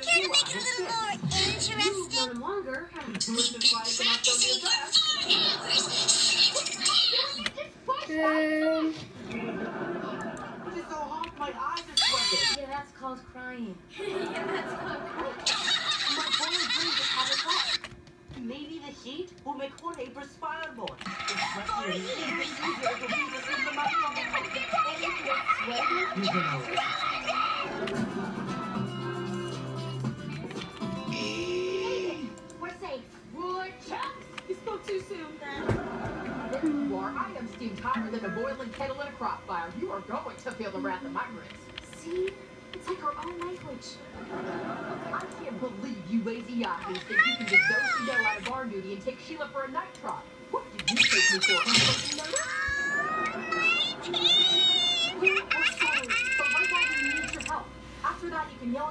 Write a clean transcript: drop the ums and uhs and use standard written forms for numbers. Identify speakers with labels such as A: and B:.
A: Care to make it a little more interesting?
B: Longer.
A: Practicing for 4 hours.
C: It's so hot, my eyes are sweating.
B: Yeah, that's called crying.
A: Yeah, that's called
C: My boy dreams of having fun. Maybe the heat will make Jorge perspire more. The sweat is easier to read us in the mouth. You can always.
B: We're safe. Wood chucks.
D: You spoke too soon. There you are. I am steamed hotter than a boiling kettle in a crop fire. You are going to feel the wrath of my grits.
B: See? It's like our own language.
D: I can't believe you lazy yahoos think you can just do out of barn duty and take Sheila for a night trot. What did you take me for? We're sorry, but right now we need your help. After that, you can yell